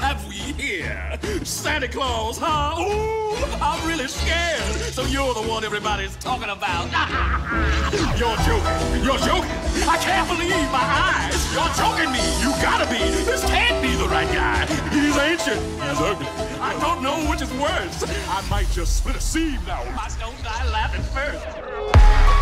have we here? Santa Claus, huh? Ooh, I'm really scared. So you're the one everybody's talking about. You're joking. You're joking. I can't believe my eyes. You're joking me. You gotta be. This can't be the right guy. He's ancient. He's ugly. I don't know which is worse. I might just split a seam now. I don't die laughing first.